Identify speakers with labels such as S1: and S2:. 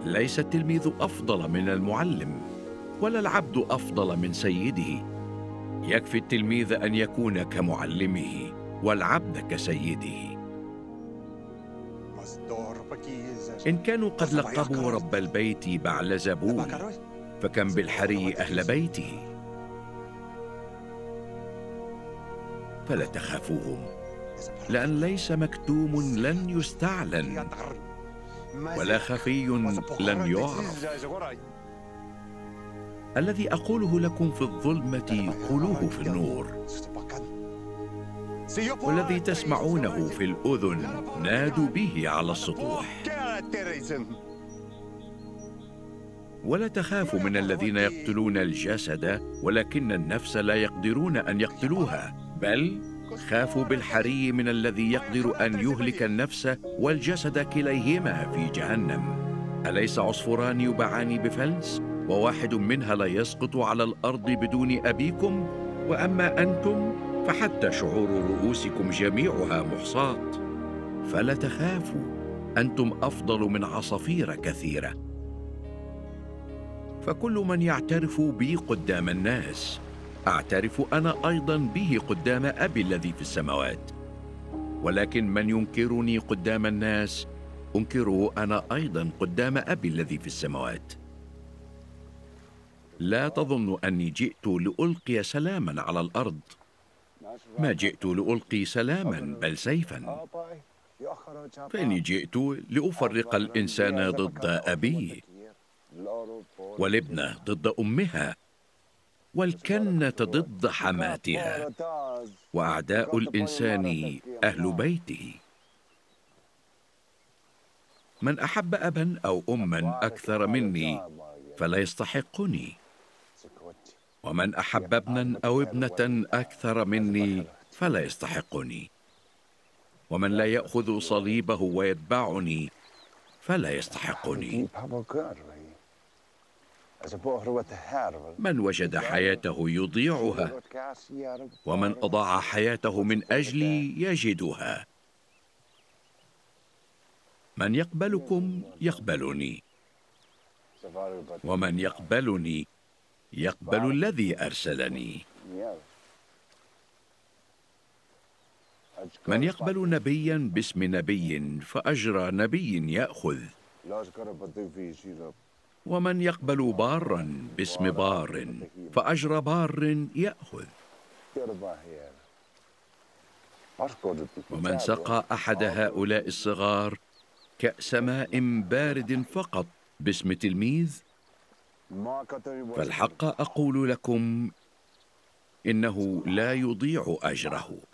S1: ليس التلميذ أفضل من المعلم، ولا العبد أفضل من سيده. يكفي التلميذ أن يكون كمعلمه، والعبد كسيده. إن كانوا قد لقبوا رب البيت بعلزبول، فكم بالحري أهل بيته. فلا تخافوهم، لأن ليس مكتوم لن يستعلن، ولا خفي لن يعرف. الذي أقوله لكم في الظلمة قولوه في النور، والذي تسمعونه في الأذن نادوا به على السطوح. ولا تخافوا من الذين يقتلون الجسد، ولكن النفس لا يقدرون أن يقتلوها، بل خافوا بالحري من الذي يقدر أن يهلك النفس والجسد كليهما في جهنم. أليس عصفوران يباعان بفلس، وواحد منها لا يسقط على الأرض بدون أبيكم؟ وأما أنتم فحتى شعور رؤوسكم جميعها محصاة. فلا تخافوا، أنتم أفضل من عصافير كثيرة. فكل من يعترف بي قدام الناس، أعترف أنا أيضا به قدام أبي الذي في السماوات. ولكن من ينكرني قدام الناس، أنكره أنا أيضا قدام أبي الذي في السماوات. لا تظن أني جئت لألقي سلاما على الأرض، ما جئت لألقي سلاما بل سيفا. فإني جئت لأفرق الإنسان ضد أبيه، والابنة ضد أمها، والكنة ضد حماتها، وأعداء الإنسان أهل بيته. من أحب أبا أو أما أكثر مني فلا يستحقني، ومن أحب ابنا أو ابنة أكثر مني فلا يستحقني، ومن لا يأخذ صليبه ويتبعني فلا يستحقني. من وجد حياته يضيعها، ومن أضاع حياته من أجلي يجدها. من يقبلكم يقبلني، ومن يقبلني يقبل الذي أرسلني. من يقبل نبيا باسم نبي فأجر نبي يأخذ، ومن يقبل بارا باسم بار فأجر بار يأخذ. ومن سقى أحد هؤلاء الصغار كأس ماء بارد فقط باسم تلميذ، فالحق أقول لكم إنه لا يضيع أجره.